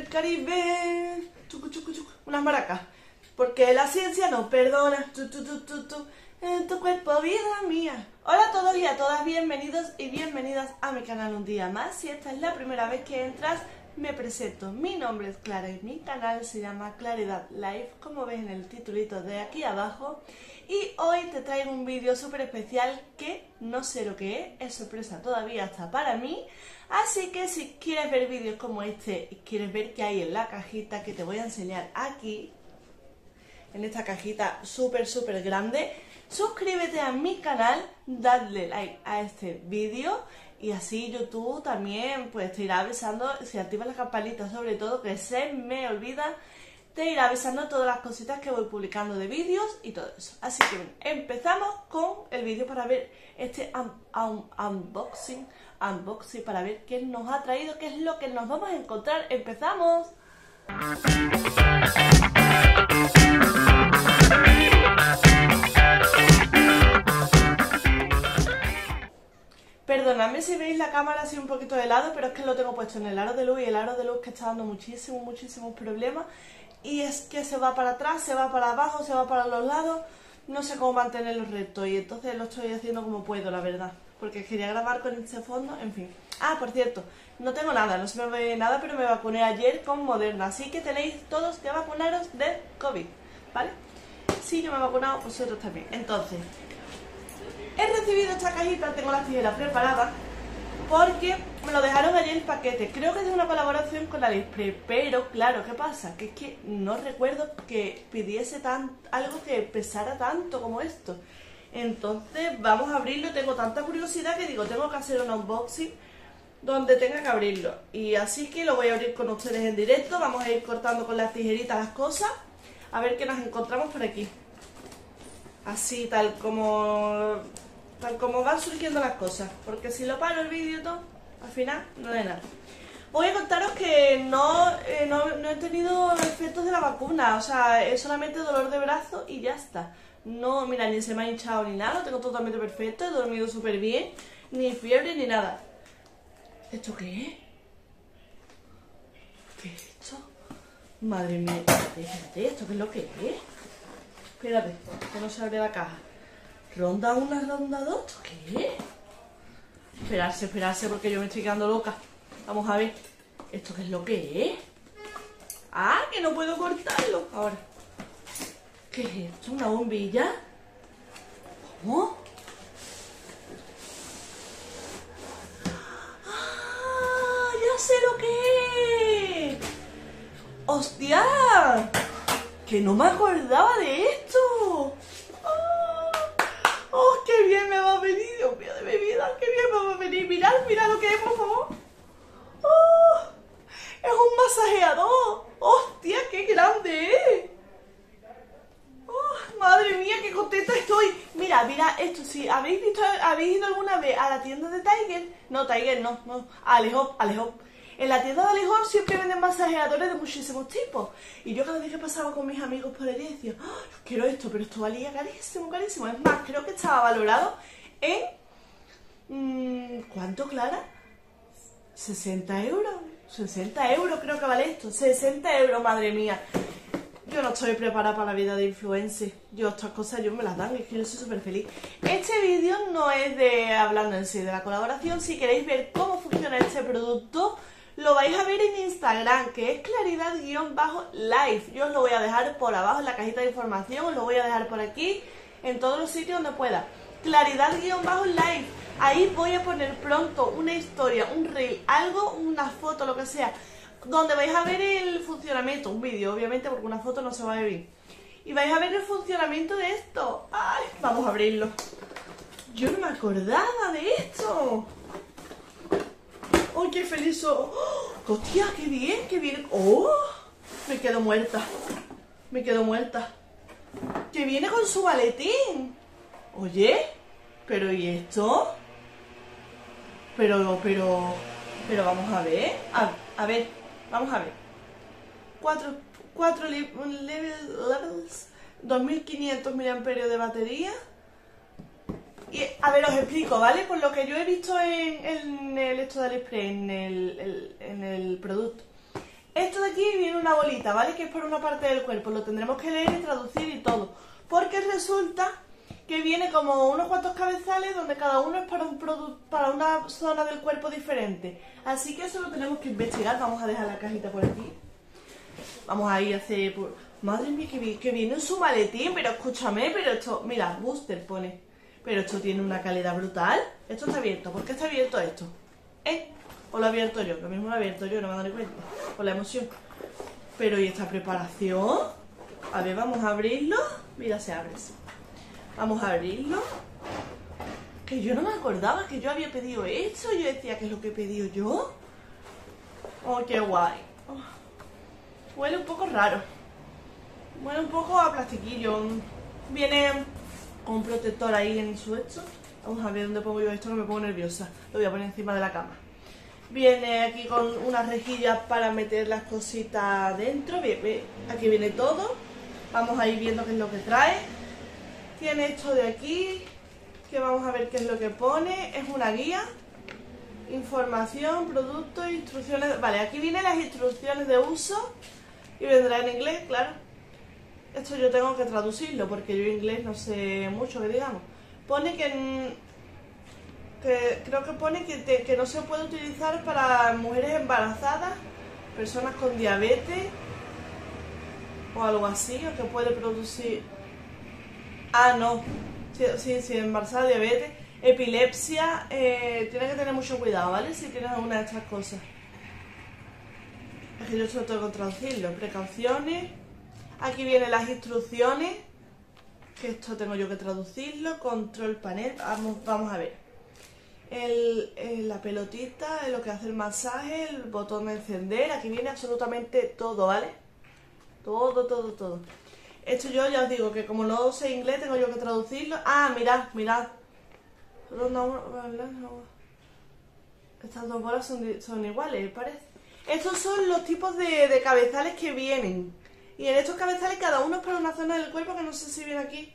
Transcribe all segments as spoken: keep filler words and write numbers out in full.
Caribe. Chucu, chucu, chucu. Unas maracas. Porque la ciencia no perdona. Tu, tu, tu, tu, tu. En tu cuerpo, vida mía. Hola a todos y a todas, bienvenidos y bienvenidas a mi canal un día más. Si esta es la primera vez que entras, me presento. Mi nombre es Clara y mi canal se llama Claridad Life, como ves en el titulito de aquí abajo. Y hoy te traigo un vídeo súper especial que no sé lo que es, es sorpresa todavía hasta para mí. Así que si quieres ver vídeos como este y quieres ver qué hay en la cajita que te voy a enseñar aquí, en esta cajita súper súper grande, suscríbete a mi canal, dadle like a este vídeo y así YouTube también pues te irá avisando, si activas la campanita sobre todo, que se me olvida, te irá avisando todas las cositas que voy publicando de vídeos y todo eso. Así que bueno, empezamos con el vídeo para ver este un, un, unboxing, unboxing para ver qué nos ha traído, qué es lo que nos vamos a encontrar. ¡Empezamos! Perdonadme si veis la cámara así un poquito de lado, pero es que lo tengo puesto en el aro de luz y el aro de luz que está dando muchísimos, muchísimos problemas. Y es que se va para atrás, se va para abajo, se va para los lados. No sé cómo mantenerlo recto y entonces lo estoy haciendo como puedo, la verdad. Porque quería grabar con este fondo, en fin. Ah, por cierto, no tengo nada, no se me ve nada, pero me vacuné ayer con Moderna. Así que tenéis todos que vacunaros de COVID, ¿vale? Si yo me he vacunado, vosotros también. Entonces, he recibido esta cajita, tengo las tijeras preparadas, porque me lo dejaron ayer el paquete. Creo que es de una colaboración con AliExpress, pero claro, ¿qué pasa? Que es que no recuerdo que pidiese tan, algo que pesara tanto como esto. Entonces vamos a abrirlo, tengo tanta curiosidad que digo, tengo que hacer un unboxing donde tenga que abrirlo. Y así que lo voy a abrir con ustedes en directo, vamos a ir cortando con las tijeritas las cosas, a ver qué nos encontramos por aquí. Así, tal como... tal como van surgiendo las cosas, porque si lo paro el vídeo todo, al final no de nada. Voy a contaros que no, eh, no, no he tenido efectos de la vacuna, o sea, es solamente dolor de brazo y ya está. No, mira, ni se me ha hinchado ni nada, lo tengo totalmente perfecto, he dormido súper bien, ni fiebre ni nada. ¿Esto qué es? ¿Qué es esto? Madre mía, espérate, ¿esto qué es lo que es? Espérate, que no se abre la caja. ¿Ronda una, ronda dos? ¿Qué es? Esperarse, esperarse, porque yo me estoy quedando loca. Vamos a ver. ¿Esto qué es lo que es? ¡Ah, que no puedo cortarlo! Ahora. ¿Qué es esto? ¿Una bombilla? ¿Cómo? ¡Ah, ya sé lo que es! ¡Hostia! ¡Que no me acordaba de esto! ¡Oh, qué bien me va a venir! Dios mío de mi vida, qué bien me va a venir. Mirad, mirad lo que es, por favor. ¡Oh! ¡Es un masajeador! ¡Hostia, qué grande es! ¡Oh, madre mía, qué contenta estoy! Mira, mira esto, si habéis visto, habéis ido alguna vez a la tienda de Tiger, no, Tiger no, no, Alejop, Alejop. En la tienda de Alejop siempre venden masajeadores de muchísimos tipos. Y yo cada vez que pasaba con mis amigos por allí decía, oh, quiero esto, pero esto valía carísimo, carísimo. Es más, creo que estaba valorado en... Mmm, ¿cuánto, Clara? ¿sesenta euros? sesenta euros creo que vale esto. sesenta euros, madre mía. Yo no estoy preparada para la vida de influencer. Yo estas cosas yo me las dan, es que yo soy súper feliz. Este vídeo no es de hablando en sí de la colaboración. Si queréis ver cómo funciona este producto, lo vais a ver en Instagram, que es claridad-life. Yo os lo voy a dejar por abajo en la cajita de información, os lo voy a dejar por aquí, en todos los sitios donde pueda. Claridad-life. Ahí voy a poner pronto una historia, un reel, algo, una foto, lo que sea, donde vais a ver el funcionamiento, un vídeo, obviamente, porque una foto no se va a ver. Y vais a ver el funcionamiento de esto. ¡Ay! Vamos a abrirlo. Yo no me acordaba de esto. ¡Oh, qué feliz soy! ¡Oh! ¡Hostia, qué bien, qué bien! ¡Oh! Me quedo muerta. Me quedo muerta. ¡Que viene con su maletín! Oye, ¿pero y esto? Pero, pero... Pero vamos a ver. A, a ver, vamos a ver. Cuatro, cuatro levels, dos mil quinientos miliamperios de batería. Y, a ver, os explico, ¿vale? Por lo que yo he visto en, en el esto de AliExpress, en el, el, en el producto. Esto de aquí viene una bolita, ¿vale? Que es para una parte del cuerpo. Lo tendremos que leer y traducir y todo. Porque resulta que viene como unos cuantos cabezales donde cada uno es para, un para una zona del cuerpo diferente. Así que eso lo tenemos que investigar. Vamos a dejar la cajita por aquí. Vamos a ir a hacer... Por... Madre mía, que, que viene en su maletín. Pero escúchame, pero esto... Mira, Booster pone. Pero esto tiene una calidad brutal. Esto está abierto. ¿Por qué está abierto esto? ¿Eh? O lo he abierto yo, lo mismo lo he abierto yo, no me he dado cuenta, por la emoción. Pero ¿y esta preparación? A ver, vamos a abrirlo. Mira, se abre así. Vamos a abrirlo. Que yo no me acordaba que yo había pedido esto. Yo decía, ¿qué es lo que he pedido yo? Oh, qué guay. Oh. Huele un poco raro. Huele un poco a plastiquillo. Viene con un protector ahí en su esto. Vamos a ver dónde pongo yo esto, que me pongo nerviosa. Lo voy a poner encima de la cama. Viene aquí con unas rejillas para meter las cositas dentro. Bien, bien. Aquí viene todo. Vamos a ir viendo qué es lo que trae. Tiene esto de aquí, que vamos a ver qué es lo que pone. Es una guía. Información, productos, instrucciones. Vale, aquí vienen las instrucciones de uso. Y vendrá en inglés, claro. Esto yo tengo que traducirlo porque yo inglés no sé mucho, que digamos. Pone que... En, que creo que pone que, te, que no se puede utilizar para mujeres embarazadas, personas con diabetes o algo así, o que puede producir... Ah, no, sí, sí, sí, embarazada, diabetes, epilepsia, eh, tienes que tener mucho cuidado, ¿vale? Si tienes alguna de estas cosas. Es que yo solo tengo que traducirlo. Precauciones, aquí vienen las instrucciones, que esto tengo yo que traducirlo, control panel, vamos, vamos a ver. El, el, la pelotita, lo que hace el masaje, el botón de encender, aquí viene absolutamente todo, ¿vale? Todo, todo, todo. Esto yo ya os digo que como no sé inglés tengo yo que traducirlo. Ah, mirad, mirad. Estas dos bolas son, son iguales, parece. Estos son los tipos de, de cabezales que vienen. Y en estos cabezales cada uno es para una zona del cuerpo que no sé si viene aquí.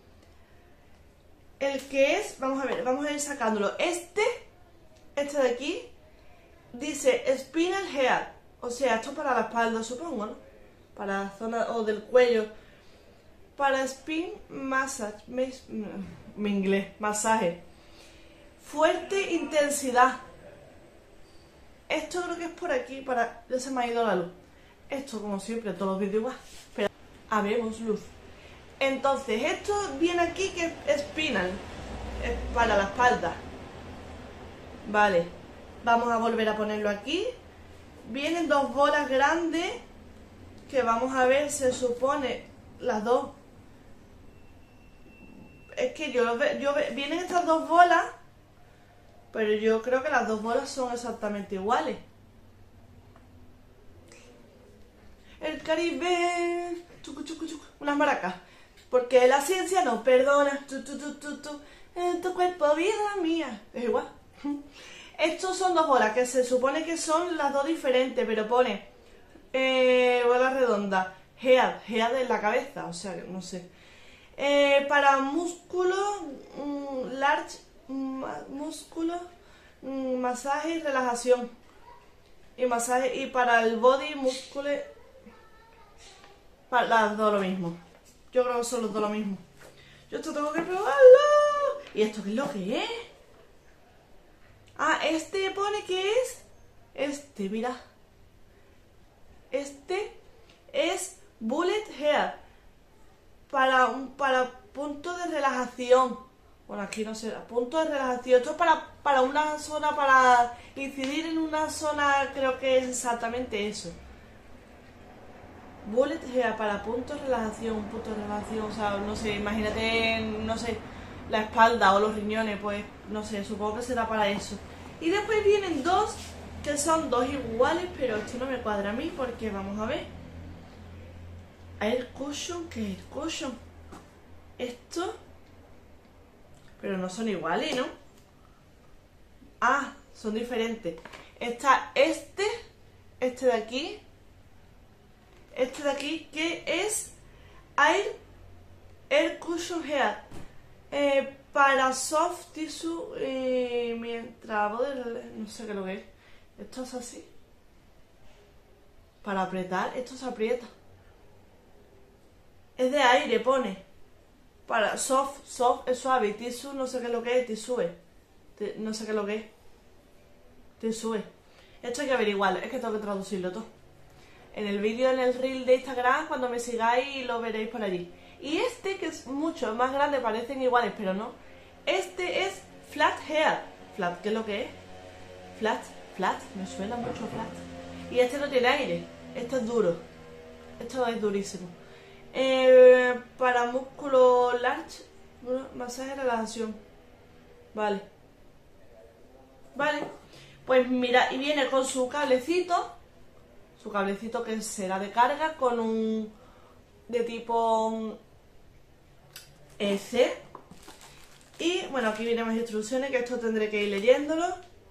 El que es, vamos a ver, vamos a ir sacándolo. Este, este de aquí, dice Spinal Hair. O sea, esto para la espalda, supongo, ¿no? Para la zona, o del cuello. Para Spin Massage. Mi, mi inglés, masaje. Fuerte intensidad. Esto creo que es por aquí, para... Ya se me ha ido la luz. Esto, como siempre, todos los vídeos igual. Pero, habemos luz. Entonces, esto viene aquí que es spinal, es para la espalda. Vale, vamos a volver a ponerlo aquí. Vienen dos bolas grandes que vamos a ver, se supone, las dos. Es que yo lo veo, yo ve, vienen estas dos bolas, pero yo creo que las dos bolas son exactamente iguales. El Caribe, chucu, chucu, chucu, unas maracas. Porque la ciencia no perdona. Tu, tu, tu, tu, tu, en tu cuerpo, vida mía. Es igual. Estos son dos bolas que se supone que son las dos diferentes, pero pone eh, bola redonda. Head, head en la cabeza, o sea, no sé. Eh, para músculo, mm, large, mm, músculo, mm, masaje y relajación. Y masaje, y para el body, músculo, para las dos lo mismo. Yo creo que son los dos lo mismo. Yo esto tengo que probarlo. ¿Y esto qué es lo que es? Ah, este pone que es... Este, mira. Este es Bullet Hair. Para un para punto de relajación. Bueno, aquí no sé. Punto de relajación. Esto es para, para una zona, para incidir en una zona, creo que es exactamente eso. Bullet Hair para puntos de relajación, punto de relajación, o sea, no sé, imagínate, no sé, la espalda o los riñones, pues, no sé, supongo que será para eso. Y después vienen dos, que son dos iguales, pero esto no me cuadra a mí, porque vamos a ver. Air Cushion, ¿qué es Air Cushion? Esto, pero no son iguales, ¿no? Ah, son diferentes. Está este, este de aquí. Este de aquí, que es Air, Air Cushion Hair. Eh, para soft tissue, eh, mientras... No sé qué es lo que es. Esto es así. para apretar, esto se aprieta. Es de aire, pone. Para soft, soft es suave. Y tissue, no sé qué es lo que es, tissue. No sé qué es lo que es. Tissue. Esto hay que averiguarlo, es que tengo que traducirlo todo. En el vídeo, en el reel de Instagram, cuando me sigáis, lo veréis por allí. Y este, que es mucho más grande, parecen iguales, pero no. Este es flat hair. Flat, ¿qué es lo que es? Flat, flat, me suena mucho flat. Y este no tiene aire, este es duro. Esto es durísimo. Eh, para músculo large, bueno, masaje de relajación. Vale. Vale. Pues mira, y viene con su cablecito. Su cablecito que será de carga con un de tipo E C. Y bueno, aquí vienen más instrucciones, que esto tendré que ir leyéndolo.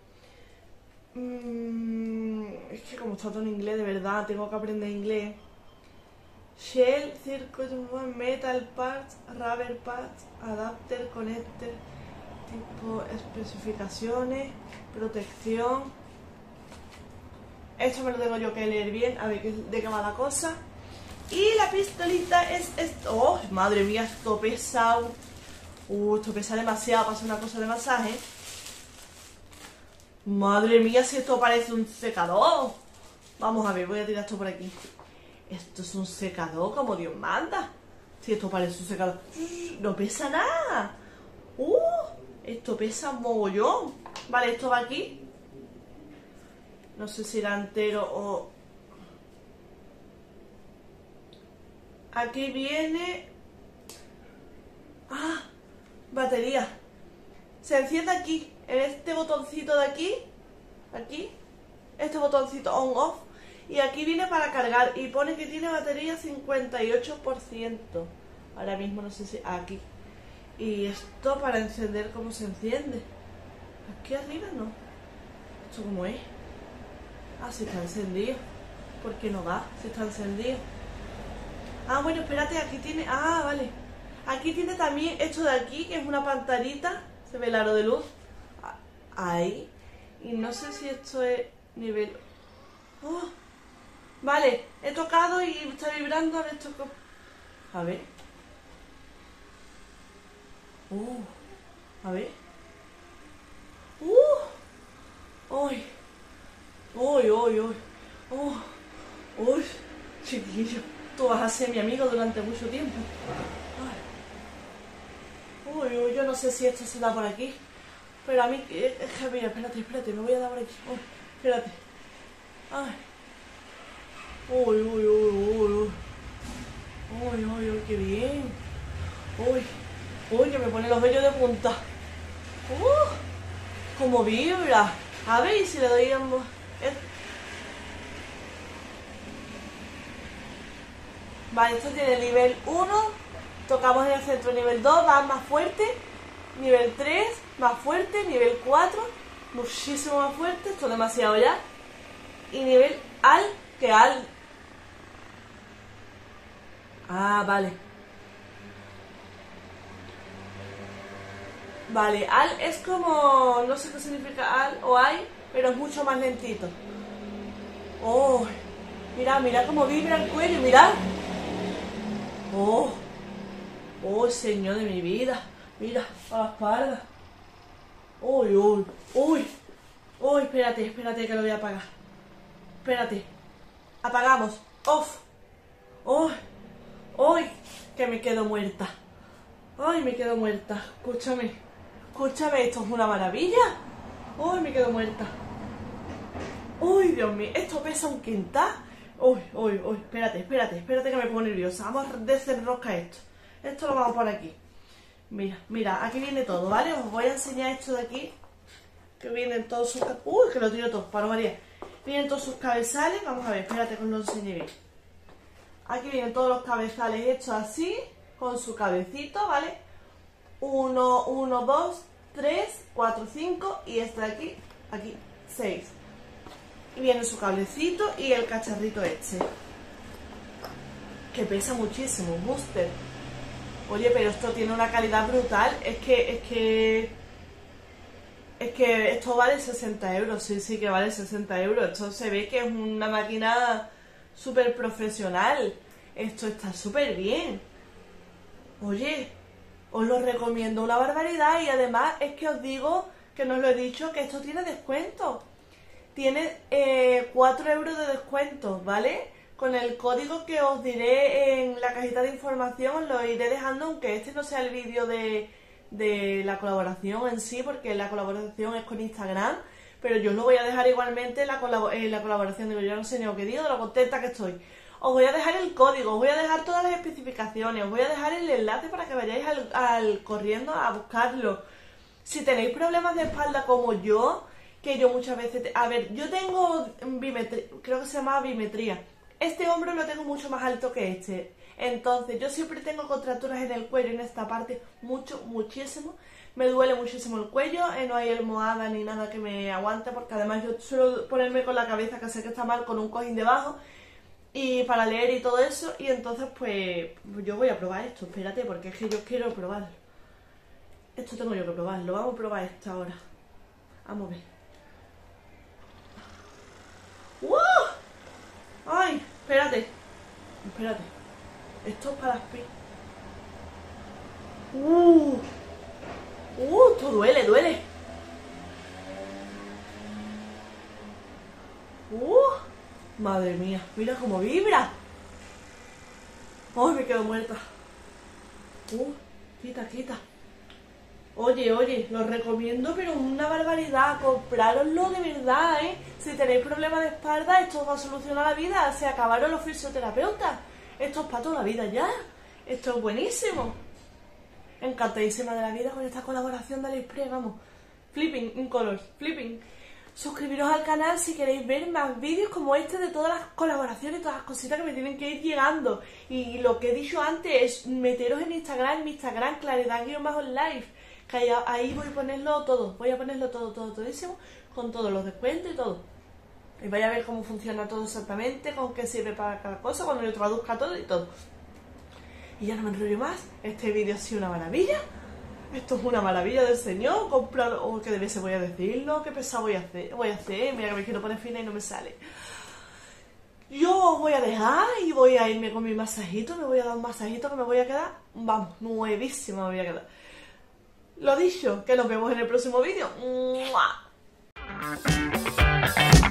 Mm, es que como está todo en inglés, de verdad, tengo que aprender inglés. Shell, circuit, metal parts, rubber parts, adapter, connector, tipo especificaciones, protección. Esto me lo tengo yo que leer bien, a ver de qué va la cosa. Y la pistolita es esto. ¡Oh, madre mía, esto pesa! Uh, esto pesa demasiado para hacer una cosa de masaje. Madre mía, si esto parece un secador. Vamos a ver, voy a tirar esto por aquí. Esto es un secador como Dios manda. Si esto parece un secador. No pesa nada. Uh, esto pesa un mogollón. Vale, esto va aquí. No sé si era entero o... Aquí viene... Ah, batería. Se enciende aquí, en este botoncito de aquí. Aquí. Este botoncito on-off. Y aquí viene para cargar. Y pone que tiene batería cincuenta y ocho por ciento. Ahora mismo no sé si... Aquí. Y esto para encender, ¿cómo se enciende? Aquí arriba no. ¿Esto cómo es? Ah, si está encendido. ¿Por qué no va? Si está encendido. Ah, bueno, espérate, aquí tiene... Ah, vale. Aquí tiene también esto de aquí, que es una pantallita. Se ve el aro de luz. Ahí. Y no sé si esto es nivel... Oh. Vale, he tocado y está vibrando. A ver, esto... A ver. Uh. A ver. Uh. Uy. Uy, uy, uy. Uh. Uy. Chiquillo. Tú vas a ser mi amigo durante mucho tiempo. Ay. Uy, uy, yo no sé si esto se da por aquí. Pero a mí... Es que, mira, espérate, espérate, me voy a dar por aquí. Uy, espérate. Ay. Uy, uy, uy, uy, uy. Uy, uy, uy, qué bien. Uy. Uy, que me pone los vellos de punta. Uh, como vibra. A ver, y si le doy ambos. Vale, esto tiene nivel uno. Tocamos en el centro. Nivel dos, va más fuerte. Nivel tres, más fuerte. Nivel cuatro, muchísimo más fuerte. Esto es demasiado ya. Y nivel al, que al... Ah, vale. Vale, al es como... No sé qué significa al o ay, pero es mucho más lentito. Oh, mira, mira cómo vibra el cuello, mira. Oh, oh, Señor de mi vida. Mira, a la espalda. Uy, uy, uy. Uy, espérate, espérate que lo voy a apagar. Espérate. Apagamos. Off. Uy, uy, que me quedo muerta. Ay, me quedo muerta. Escúchame. Escúchame, esto es una maravilla. Uy, me quedo muerta. Uy, Dios mío, esto pesa un quintal. Uy, uy, uy, espérate, espérate, espérate que me pongo nerviosa. Vamos a desenroscar esto. Esto lo vamos por aquí. Mira, mira, aquí viene todo, ¿vale? Os voy a enseñar esto de aquí. Que vienen todos sus... Uy, que lo tiro todo, para María. Vienen todos sus cabezales. Vamos a ver, espérate que os lo enseñe bien. Aquí vienen todos los cabezales hechos así, con su cabecito, ¿vale? Uno, uno, dos, tres, cuatro, cinco y este de aquí, aquí, seis. Y viene su cablecito y el cacharrito este. Que pesa muchísimo, un booster. Oye, pero esto tiene una calidad brutal. Es que, es que... Es que esto vale sesenta euros. Sí, sí que vale sesenta euros. Esto se ve que es una máquina súper profesional. Esto está súper bien. Oye, os lo recomiendo una barbaridad y además es que os digo, que no os lo he dicho, que esto tiene descuento. Tiene eh, cuatro euros de descuento, ¿vale? Con el código que os diré en la cajita de información os lo iré dejando, aunque este no sea el vídeo de, de la colaboración en sí, porque la colaboración es con Instagram, pero yo os lo voy a dejar igualmente la, colab eh, la colaboración, digo, yo no sé ni lo que digo, de lo contenta que estoy. Os voy a dejar el código, os voy a dejar todas las especificaciones, os voy a dejar el enlace para que vayáis al, al corriendo a buscarlo. Si tenéis problemas de espalda como yo, que yo muchas veces... Te... A ver, yo tengo bimetría, creo que se llama bimetría. Este hombro lo tengo mucho más alto que este. Entonces, yo siempre tengo contracturas en el cuello, en esta parte, mucho, muchísimo. Me duele muchísimo el cuello, eh, no hay almohada ni nada que me aguante, porque además yo suelo ponerme con la cabeza, que sé que está mal, con un cojín debajo, y para leer y todo eso, y entonces pues yo voy a probar esto, espérate, porque es que yo quiero probarlo. Esto tengo yo que probarlo, vamos a probar esto ahora. Vamos a ver. ¡Wow! ¡Ay! Espérate. Espérate. Esto es para las pi... ¡Uh! ¡Uh! Esto duele, duele. ¡Uh! Madre mía, mira cómo vibra. ¡Ay, me quedo muerta! ¡Uh! Quita, quita. Oye, oye, lo recomiendo, pero una barbaridad. Comprároslo de verdad, ¿eh? Si tenéis problemas de espalda, esto os va a solucionar la vida. Se acabaron los fisioterapeutas. Esto es para toda la vida ya. Esto es buenísimo. Encantadísima de la vida con esta colaboración de AliExpress, vamos. Flipping in colors, flipping. Suscribiros al canal si queréis ver más vídeos como este de todas las colaboraciones, todas las cositas que me tienen que ir llegando. Y lo que he dicho antes es meteros en Instagram, en mi Instagram, claridad-live. Que ahí, ahí voy a ponerlo todo, voy a ponerlo todo, todo, todísimo, con todos los descuentos y todo. Y vais a ver cómo funciona todo exactamente, con qué sirve para cada cosa, cuando yo traduzca todo y todo. Y ya no me enrollo más, este vídeo ha sido una maravilla. Esto es una maravilla del señor, comprar, o que debiese voy a decirlo, qué pesado voy a hacer, voy a hacer, mira que me quiero poner fina y no me sale. Yo os voy a dejar y voy a irme con mi masajito, me voy a dar un masajito que me voy a quedar, vamos, nuevísima me voy a quedar. Lo dicho, que nos vemos en el próximo vídeo. ¡Mua!